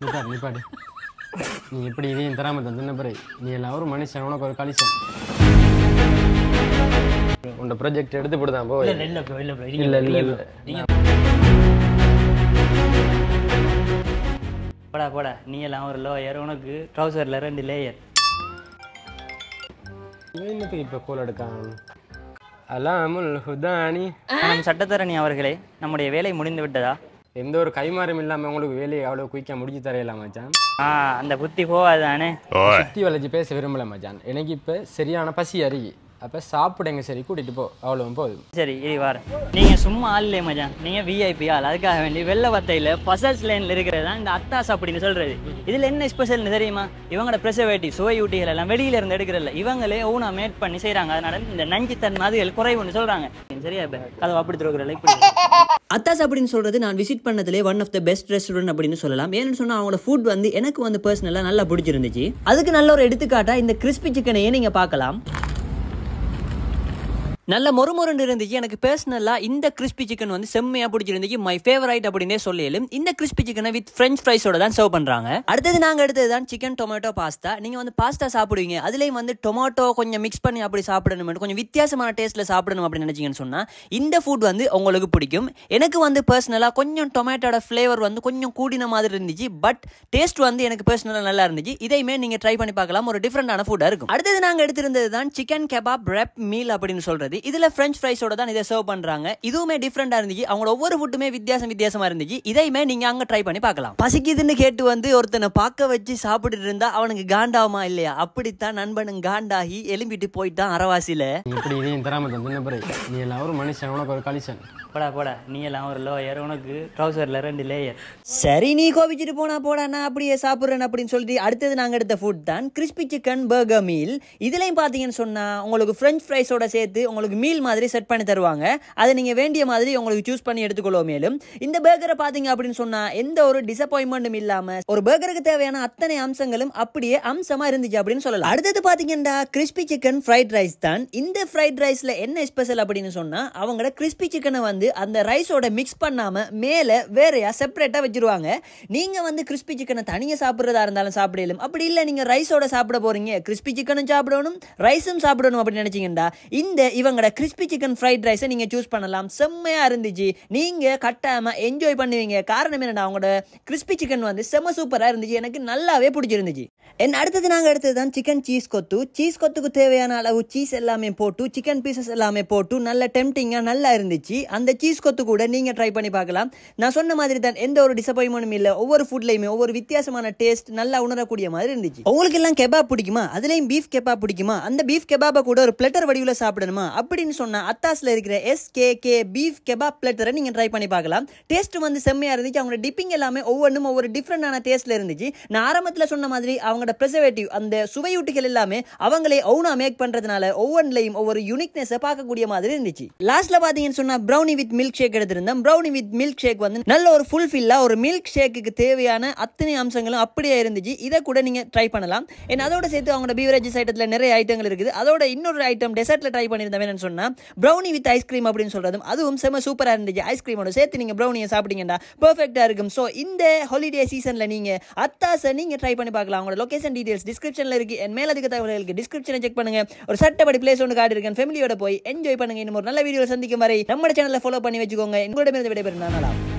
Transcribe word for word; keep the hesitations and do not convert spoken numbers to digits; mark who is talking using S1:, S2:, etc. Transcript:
S1: நிப்பாடு நிப்பாடு நீ இப்படி இதையும் தராம தந்துன பிறகு நீ எல்லாம் ஒரு மனுஷன் உனக்கு ஒரு கலிசன் உன்னோட ப்ராஜெக்ட் எடுத்து போடுதான் போ
S2: இல்ல இல்ல ப்ரோ இல்ல ப்ரோ
S1: இல்ல இல்ல இல்ல
S2: நீங்க போடா போடா நீ எல்லாம் ஒரு லோயர் உனக்கு ட்ரவுசர்ல ரெண்டு லேயர்
S1: என்னத்துக்கு இப்ப கோல் எடுக்கான் அலாமுல் ஹுதானி
S2: நம் சட்டத்தரணி அவர்களே நம்முடைய வேலை முடிந்து விட்டதா
S1: எந்த ஒரு கைமாறும் இல்லாம உங்களுக்கு வேலையை அவ்வளவு குயிக்கா முடிச்சு தரையலாம் மச்சான்
S2: ஆ அந்த புத்தி போவாதானே
S1: சுத்தி வளைச்சு பேச விரும்பல மச்சான் எனக்கு இப்ப சரியான பசி அருகி அப்ப சாப்பிடுங்க சரி கூட்டிட்டு போ அவ்வளவும் போதும்
S2: சரி இது வார நீங்க சும்மா ஆள் இல்லையே மச்சான் நீங்க விஐபி ஆள் அதுக்காக வேண்டி வெள்ள வத்தையில ஃபர்ஸ்ட் லைன்ல இருக்கிறது தான் இந்த அத்தாஸ் அப்படின்னு சொல்றது இதுல என்ன ஸ்பெஷல்னு தெரியுமா இவங்களோட ப்ரெசர்வேட்டிவ் சுவை ஊட்டிகள் எல்லாம் வெளியில இருந்து எடுக்கிறல்ல இவங்களே ஓனா மேட் பண்ணி செய்யறாங்க அதனால இந்த நஞ்சுத்தன்மை அதுகள் குறைவுன்னு சொல்றாங்க சரியா இப்ப கதை அப்படி திருக்குறல இப்படி
S3: அத்தாஸ் அப்படின்னு சொல்றது நான் விசிட் பண்ணதுலேயே one of the best restaurant அப்படின்னு சொல்லலாம். ஏன்னு சொன்னா அவங்களோட ஃபுட் வந்து எனக்கு வந்து பர்சனலா நல்லா பிடிச்சிருந்துச்சு. அதுக்கு நல்ல ஒரு எடுத்துக்காட்டா இந்த கிறிஸ்பி சிக்கனையே நீங்க பார்க்கலாம். நல்ல மொறுமொருண்டு இருந்துச்சு. எனக்கு பர்சனலா இந்த கிறிஸ்பி சிக்கன் வந்து செம்மையா பிடிச்சிருந்துச்சு. மை ஃபேவரைட் அப்படின்னே சொல்லிடும். இந்த கிறிஸ்பி சிக்கனை வித் ஃப்ரெஞ்ச் ஃப்ரைஸோட தான் சர்வ் பண்றாங்க. அடுத்தது நாங்க எடுத்தது தான் சிக்கன் டொமேட்டோ பாஸ்தா. நீங்க வந்து பாஸ்தா சாப்பிடுவீங்க, அதுலயும் வந்து டொமேட்டோ கொஞ்சம் மிக்ஸ் பண்ணி அப்படி சாப்பிடணும், கொஞ்சம் வித்தியாசமான டேஸ்ட்ல சாப்பிடணும் அப்படின்னு நினைச்சீங்கன்னு சொன்னா இந்த ஃபுட் வந்து உங்களுக்கு பிடிக்கும். எனக்கு வந்து பர்சனலா கொஞ்சம் டொமேட்டோட ஃபிளேவர் வந்து கொஞ்சம் கூடின மாதிரி இருந்துச்சு. பட் டேஸ்ட் வந்து எனக்கு பர்சனலா நல்லா இருந்துச்சு. இதையுமே நீங்க ட்ரை பண்ணி பார்க்கலாம். ஒரு டிஃபரெண்டான ஃபுட்டா இருக்கும். அடுத்தது நாங்க எடுத்திருந்தது தான் சிக்கன் கெபாப் ரெப் மீல் அப்படின்னு சொல்றது. இதுல பிரெஞ்ச் ஃப்ரைஸோட தான் இதை சர்வ் பண்றாங்க. இதுவுமே டிஃபரெண்டா இருந்துச்சு. அவங்களோட ஒவ்வொரு ஃபுட்டுமே வித்தியாசம் வித்தியாசமா இருந்துச்சு. இதையுமே நீங்க அங்க ட்ரை பண்ணி பார்க்கலாம். பசிக்குதுன்னு கேட்டு வந்து ஒருத்தனை பார்க்க வச்சு சாப்பிட்டுட்டு இருந்தா அவனுக்கு காண்டாவுமா இல்லையா? அப்படித்தான் நண்பனும் காண்டாகி எலும்பிட்டு போயிட்டான் அரவாசியில.
S1: இப்படி இதையும் தராம தந்துன பிறகு நீ எல்லாம் ஒரு மனுஷன் உனக்கு ஒரு கலிசன்.
S2: போடா போடா நீ எல்லாம் ஒரு லோயர் உனக்கு ட்ரவுசர்ல ரெண்டு லேயர்.
S3: சரி நீ கோபிச்சுட்டு போனா போடா நான் அப்படியே சாப்பிட்றேன் அப்படின்னு சொல்லிட்டு அடுத்தது நாங்கள் எடுத்த ஃபுட் தான் கிறிஸ்பி சிக்கன் பர்கர் மீல். இதுலையும் பார்த்தீங்கன்னு சொன்னா உங்களுக்கு ஃப்ரெஞ்ச் ஃப்ரைஸோட சேர்த்து உங்களுக்கு மீல் மாதிரி செட் பண்ணி தருவாங்க. அதை நீங்க வேண்டிய மாதிரி உங்களுக்கு சூஸ் பண்ணி எடுத்துக்கொள்ளும். மேலும் இந்த பர்கரை பார்த்தீங்க அப்படின்னு சொன்னா எந்த ஒரு டிசப்பாயின்மெண்ட்டும் இல்லாம ஒரு பர்கருக்கு தேவையான அத்தனை அம்சங்களும் அப்படியே அம்சமா இருந்துச்சு அப்படின்னு சொல்லலாம். அடுத்தது பார்த்தீங்கன்னா கிறிஸ்பி சிக்கன் ஃப்ரைட் ரைஸ் தான். இந்த ஃப்ரைட் ரைஸ்ல என்ன ஸ்பெஷல் அப்படின்னு சொன்னா அவங்களோட கிறிஸ்பி சிக்கனை வந்து அந்த ரைஸோட மிக்ஸ் பண்ணாம மேல வேறையா செப்பரேட்டா வச்சிருவாங்க. நீங்க வந்து கிறிஸ்பி சிக்கனை தனியா சாப்பிடுறதா இருந்தாலும் சாப்பிடலாம். அப்படி இல்ல நீங்க ரைஸோட சாப்பிட போறீங்க, கிறிஸ்பி சிக்கனும் சாப்பிடணும் ரைஸும் சாப்பிடணும் அப்படின்னு நினைச்சீங்கன்னா இந்த இவங்களோட கிறிஸ்பி சிக்கன் ஃப்ரைட் ரைஸை நீங்க சூஸ் பண்ணலாம். செம்மையா இருந்துச்சு. நீங்க கட்டாயமா என்ஜாய் பண்ணுவீங்க. காரணம் என்னன்னா அவங்களோட கிறிஸ்பி சிக்கன் வந்து செம்ம சூப்பரா இருந்துச்சு. எனக்கு நல்லாவே பிடிச்சிருந்துச்சு. என் அடுத்தது நாங்க எடுத்தது தான் சிக்கன் சீஸ் கொத்து. சீஸ் கொத்துக்கு தேவையான அளவு சீஸ் எல்லாமே போட்டு சிக்கன் பீசஸ் எல்லாமே போட்டு நல்ல டெம்டிங்கா நல்லா இருந்துச்சு. அந்த சீஸ் கொத்து கூட நீங்க ட்ரை பண்ணி பார்க்கலாம். நான் சொன்ன மாதிரி தான் எந்த ஒரு டிசப்பாயின்மெண்ட்டும் இல்ல. ஒவ்வொரு ஃபுட்லயுமே ஒவ்வொரு வித்தியாசமான டேஸ்ட் நல்லா உணரக்கூடிய மாதிரி இருந்துச்சு. உங்களுக்கு எல்லாம் கெபாப் பிடிக்குமா? அதுலயும் பீஃப் கெபாப் பிடிக்குமா? அந்த பீஃப் கெபாபை கூட ஒரு பிளட்டர் வடிவில் சாப்பிடணுமா அப்படின்னு சொன்னா அத்தாஸ்ல இருக்கிற S K K beef kebab பிளட்டரை நீங்க ட்ரை பண்ணி பார்க்கலாம். டேஸ்ட் வந்து செம்மையா இருந்துச்சு. அவங்க டிப்பிங் எல்லாமே ஒவ்வொன்றும் ஒவ்வொரு டிஃப்ரெண்டான டேஸ்ட்ல இருந்துச்சு. நான் ஆரம்பத்தில் சொன்ன மாதிரி அவங்களோட ப்ரெசர்வேட்டிவ் அந்த சுவையூட்டிகள் எல்லாமே அவங்களே ஓனா மேக் பண்றதுனால ஒவ்வொன்றிலையும் ஒவ்வொரு யூனிக்னஸ் பார்க்கக்கூடிய மாதிரி இருந்துச்சு. லாஸ்ட்ல பாத்தீங்கன்னு சொன்னா ப்ரௌனி வித் மில்க் ஷேக் எடுத்திருந்தேன். ப்ரௌனி வித் மில்க் ஷேக் வந்து நல்ல ஒரு ஃபுல்ஃபில்லா ஒரு மில்க் ஷேக்குக்கு தேவையான அத்தனை அம்சங்களும் அப்படியே இருந்துச்சு. இதை கூட நீங்க ட்ரை பண்ணலாம். ஏன்னா அதோட சேர்த்து அவங்களோட பீவரேஜஸ் ஐட்டத்துல நிறைய ஐட்டங்கள் இருக்குது. அதோட இன்னொரு ஐட்டம் டெசர்ட்ல ட்ரை பண்ணியிருந்தேன் என்னன்னு சொன்னா ப்ரௌனி வித் ஐஸ்கிரீம் அப்படின்னு சொல்றதும் அதுவும் செம சூப்பரா இருந்துச்சு. ஐஸ்கிரீமோட சேர்த்து நீங்க ப்ரௌனியை சாப்பிட்டீங்கன்னா பெர்ஃபெக்ட்டா இருக்கும். ஸோ இந்த ஹாலிடே சீசன்ல நீங்க அத்தாஸை நீங்க ட்ரை பண்ணி பார்க்கலாம். அவங்களோட லொகேஷன் டீடைல்ஸ் டிஸ்கிரிப்ஷன்ல இருக்கு. என் மேலதிக தகவல்களுக்கு டிஸ்கிரிப்ஷனை செக் பண்ணுங்க. ஒரு சட்டப்படி பிளேஸ் ஒன்று காட்டி இருக்கேன். ஃபேமிலியோட போய் என்ஜாய் பண்ணுங்க. இன்னும் ஒரு நல்ல வீடியோ சந்திக்கும் வரை நம்ம சேனலை ஃபாலோ பண்ணி வச்சுக்கோங்க. உங்களிடமிருந்து விடைபெறும் நான்.